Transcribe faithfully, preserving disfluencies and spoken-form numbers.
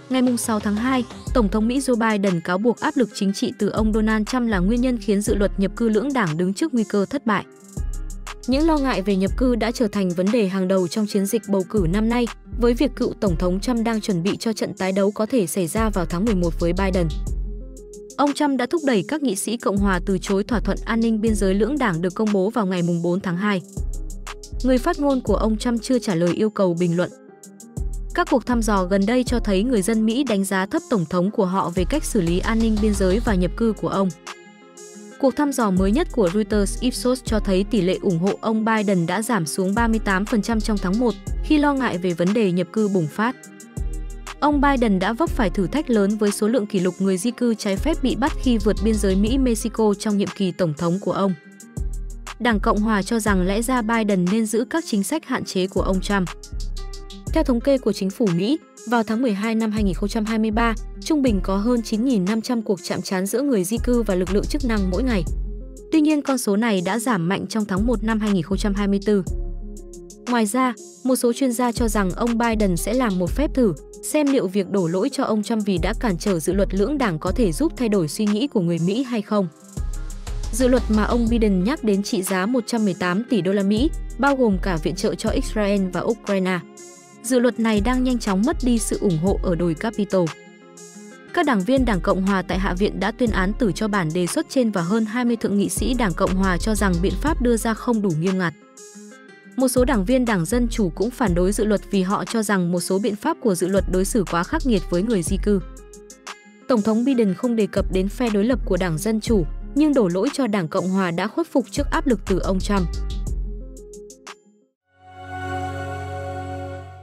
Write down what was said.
Ngày sáu tháng hai, Tổng thống Mỹ Joe Biden cáo buộc áp lực chính trị từ ông Donald Trump là nguyên nhân khiến dự luật nhập cư lưỡng đảng đứng trước nguy cơ thất bại. Những lo ngại về nhập cư đã trở thành vấn đề hàng đầu trong chiến dịch bầu cử năm nay, với việc cựu Tổng thống Trump đang chuẩn bị cho trận tái đấu có thể xảy ra vào tháng mười một với Biden. Ông Trump đã thúc đẩy các nghị sĩ Cộng hòa từ chối thỏa thuận an ninh biên giới lưỡng đảng được công bố vào ngày bốn tháng hai. Người phát ngôn của ông Trump chưa trả lời yêu cầu bình luận. Các cuộc thăm dò gần đây cho thấy người dân Mỹ đánh giá thấp Tổng thống của họ về cách xử lý an ninh biên giới và nhập cư của ông. Cuộc thăm dò mới nhất của Reuters Ipsos cho thấy tỷ lệ ủng hộ ông Biden đã giảm xuống ba mươi tám phần trăm trong tháng một khi lo ngại về vấn đề nhập cư bùng phát. Ông Biden đã vấp phải thử thách lớn với số lượng kỷ lục người di cư trái phép bị bắt khi vượt biên giới Mỹ-Mexico trong nhiệm kỳ tổng thống của ông. Đảng Cộng hòa cho rằng lẽ ra Biden nên giữ các chính sách hạn chế của ông Trump. Theo thống kê của chính phủ Mỹ, vào tháng mười hai năm hai nghìn không trăm hai mươi ba, trung bình có hơn chín nghìn năm trăm cuộc chạm trán giữa người di cư và lực lượng chức năng mỗi ngày. Tuy nhiên, con số này đã giảm mạnh trong tháng một năm hai nghìn không trăm hai mươi tư. Ngoài ra, một số chuyên gia cho rằng ông Biden sẽ làm một phép thử, xem liệu việc đổ lỗi cho ông Trump vì đã cản trở dự luật lưỡng đảng có thể giúp thay đổi suy nghĩ của người Mỹ hay không. Dự luật mà ông Biden nhắc đến trị giá một trăm mười tám tỷ đô la Mỹ, bao gồm cả viện trợ cho Israel và Ukraine. Dự luật này đang nhanh chóng mất đi sự ủng hộ ở đồi Capitol. Các đảng viên Đảng Cộng hòa tại Hạ viện đã tuyên án tử cho bản đề xuất trên và hơn hai mươi thượng nghị sĩ Đảng Cộng hòa cho rằng biện pháp đưa ra không đủ nghiêm ngặt. Một số đảng viên Đảng Dân Chủ cũng phản đối dự luật vì họ cho rằng một số biện pháp của dự luật đối xử quá khắc nghiệt với người di cư. Tổng thống Biden không đề cập đến phe đối lập của Đảng Dân Chủ, nhưng đổ lỗi cho Đảng Cộng hòa đã khuất phục trước áp lực từ ông Trump.